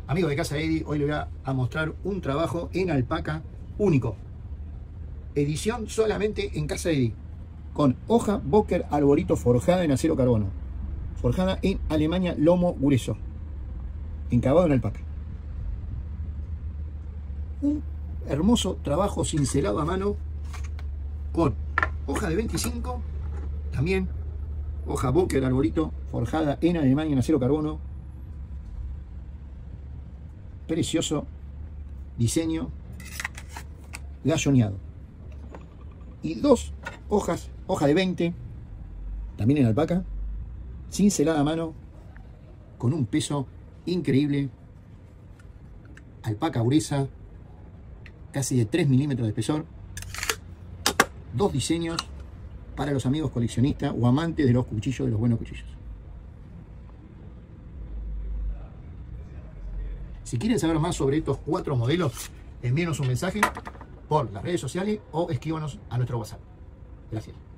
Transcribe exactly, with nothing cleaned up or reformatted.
Amigos de Casa Eddy, hoy les voy a, a mostrar un trabajo en alpaca único. Edición solamente en Casa Eddy. Con hoja Boker Arbolito forjada en acero carbono. Forjada en Alemania, lomo grueso. Encabado en alpaca. Un hermoso trabajo cincelado a mano con hoja de veinticinco. También hoja Boker Arbolito forjada en Alemania en acero carbono. Precioso diseño galloneado. Y dos hojas, hoja de veinte, también en alpaca, cincelada a mano, con un peso increíble, alpaca gruesa, casi de tres milímetros de espesor. Dos diseños para los amigos coleccionistas o amantes de los cuchillos, de los buenos cuchillos. Si quieren saber más sobre estos cuatro modelos, envíenos un mensaje por las redes sociales o escríbanos a nuestro WhatsApp. Gracias.